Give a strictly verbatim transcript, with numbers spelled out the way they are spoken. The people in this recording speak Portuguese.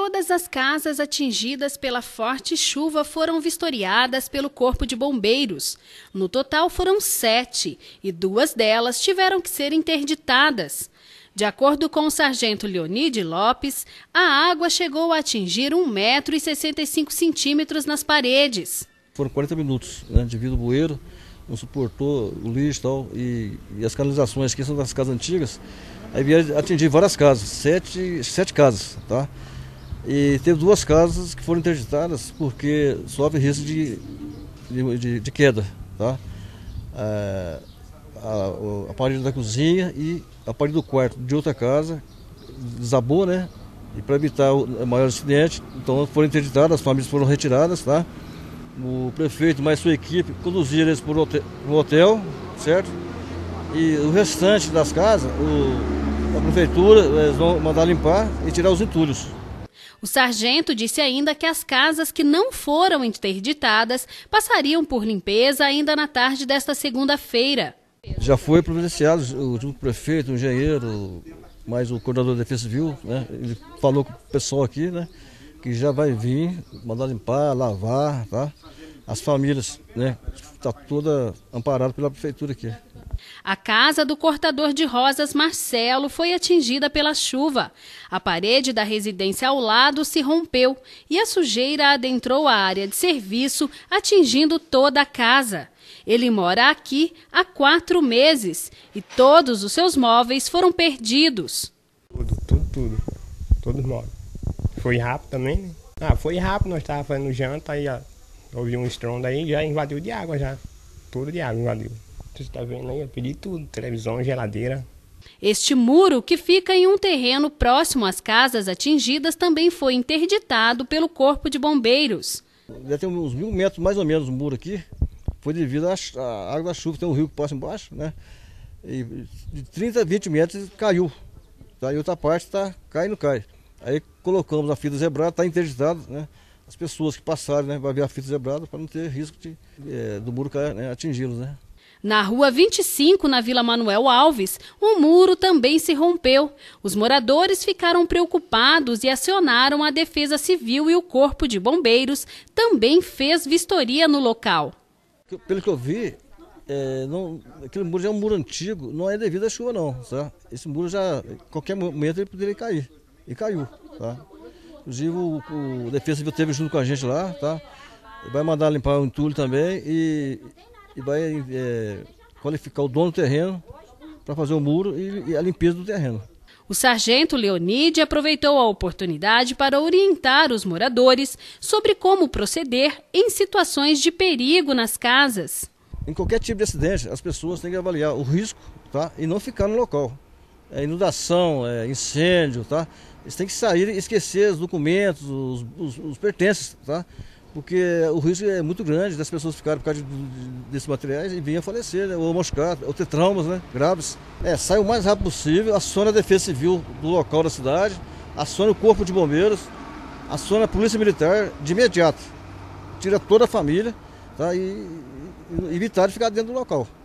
Todas as casas atingidas pela forte chuva foram vistoriadas pelo Corpo de Bombeiros. No total foram sete, e duas delas tiveram que ser interditadas. De acordo com o sargento Leonide Lopes, a água chegou a atingir um metro e sessenta e cinco centímetros nas paredes. Foram quarenta minutos, né, devido ao bueiro, não suportou o lixo e tal, e, e as canalizações que são das casas antigas, aí veio atingir várias casas, sete, sete casas, tá? E teve duas casas que foram interditadas porque sofre risco de, de, de queda, tá? É, a, a parede da cozinha e a parede do quarto de outra casa desabou, né? E para evitar o maior acidente, então foram interditadas, as famílias foram retiradas, tá? O prefeito mais sua equipe conduziram eles para o hotel, hotel, certo? E o restante das casas, o, a prefeitura, eles vão mandar limpar e tirar os entulhos. O sargento disse ainda que as casas que não foram interditadas passariam por limpeza ainda na tarde desta segunda-feira. Já foi providenciado junto com o prefeito, o engenheiro, mais o coordenador da Defesa Civil, né? Ele falou com o pessoal aqui, né? Que já vai vir, mandar limpar, lavar, tá? As famílias, né? Está toda amparada pela prefeitura aqui. A casa do cortador de rosas Marcelo foi atingida pela chuva. A parede da residência ao lado se rompeu e a sujeira adentrou a área de serviço, atingindo toda a casa. Ele mora aqui há quatro meses e todos os seus móveis foram perdidos. Tudo, tudo, tudo. Todos móveis. Foi rápido também, né? Ah, foi rápido, nós estávamos fazendo janta, aí ó, ouvi um estrondo aí, já invadiu de água já. Tudo de água invadiu. Você está vendo aí, eu pedi tudo, televisão, geladeira. Este muro, que fica em um terreno próximo às casas atingidas, também foi interditado pelo Corpo de Bombeiros. Já tem uns mil metros mais ou menos o muro aqui, foi devido à água da chuva, tem um rio que passa embaixo, né? E de trinta a vinte metros caiu, tá? E outra parte está cai e não cai. Aí colocamos a fita zebrada, está interditado, né? As pessoas que passarem, né, vai ver a fita zebrada para não ter risco de, é, do muro cair, né, atingi-los, né? Na rua vinte e cinco, na Vila Manuel Alves, um muro também se rompeu. Os moradores ficaram preocupados e acionaram a Defesa Civil, e o Corpo de Bombeiros também fez vistoria no local. Pelo que eu vi, é, não, aquele muro já é um muro antigo, não é devido à chuva não, tá? Esse muro já, qualquer momento ele poderia cair, e caiu, tá? Inclusive o, o Defesa Civil esteve junto com a gente lá, tá? Vai mandar limpar o entulho também e, e vai é, qualificar o dono do terreno para fazer o muro e, e a limpeza do terreno. O sargento Leonide aproveitou a oportunidade para orientar os moradores sobre como proceder em situações de perigo nas casas. Em qualquer tipo de acidente, as pessoas têm que avaliar o risco, tá? E não ficar no local. É inundação, é incêndio, tá? Eles têm que sair e esquecer os documentos, os, os, os pertences, tá? Porque o risco é muito grande das pessoas ficarem por causa de, de, desses materiais e virem a falecer, né? Ou machucar, ou ter traumas, né, graves. É, sai o mais rápido possível, aciona a Defesa Civil do local da cidade, aciona o Corpo de Bombeiros, aciona a Polícia Militar de imediato. Tira toda a família, tá? E, e evitar de ficar dentro do local.